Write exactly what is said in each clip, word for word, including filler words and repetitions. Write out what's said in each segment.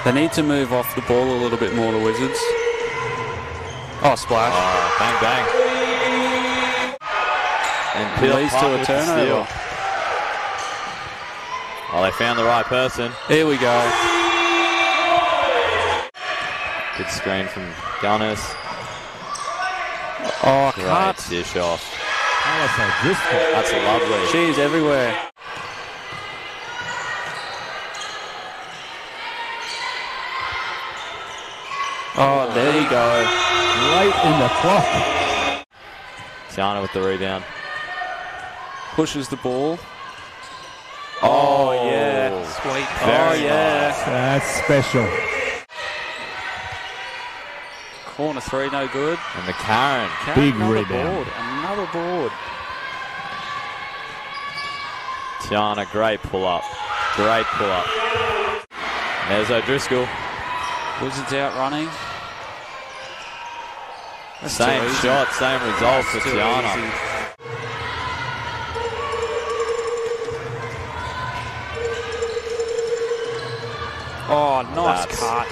They need to move off the ball a little bit more, the Wizards. Oh, splash. Oh, bang, bang. And Peel leads to a turnover. Oh, they found the right person. Here we go. Good screen from Gunners. Oh, Great cut. dish off. That's That's lovely. She's everywhere. Oh, there you go. Right in the clock. Tiana with the rebound. Pushes the ball. Oh, yeah. Sweet. Oh, yeah. That's special. Corner three, no good. And McCarron. Count Big another rebound. board. Another board. Tiana, great pull up. Great pull up. There's O'Driscoll. Wizards out running. That's Same too easy. shot, same result for Too Tiana. easy. Oh, nice That's- cut.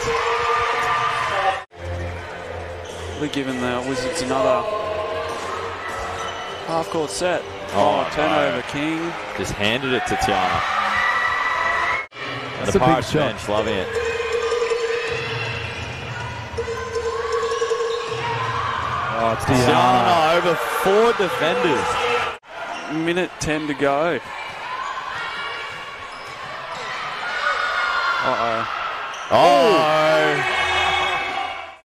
We're giving the Wizards another half-court set. Oh, Oh, turnover, no. King. Just handed it to Tiana. And That's the a big Pirates shot. bench loving it. Oh, it's Tiana Tiana. over four defenders. Minute ten to go. Uh-oh. Oh!